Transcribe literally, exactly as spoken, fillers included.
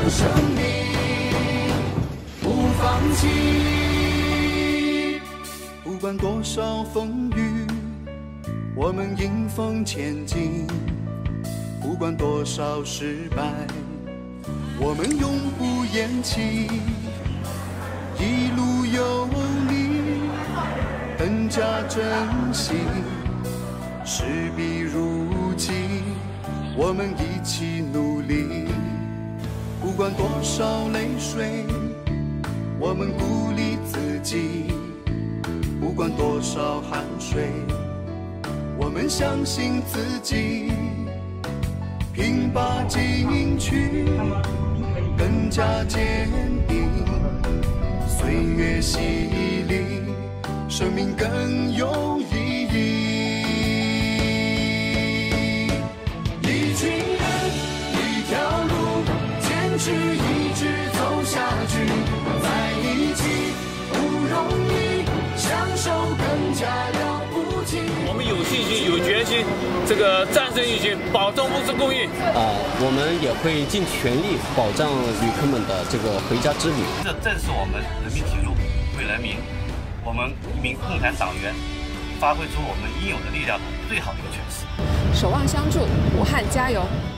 生命不放弃。不管多少风雨，我们迎风前进；不管多少失败，我们永不言弃。一路有你，更加珍惜。势必如期，我们一起努力。不管多少泪水，我们鼓励自己；不管多少汗水，我们相信自己。拼吧进取，更加坚定。岁月洗礼，生命更有意义。一群人，一条路，坚持一直走下去，在一起不容易，相守更加了不起。 我们有信心、有决心，这个战胜疫情，保证物资供应。 呃，我们也会尽全力保障旅客们的这个回家之旅。 这正是我们人民铁路为人民，我们一名共产党员发挥出我们应有的力量的最好的一个诠释。 守望相助，武汉加油！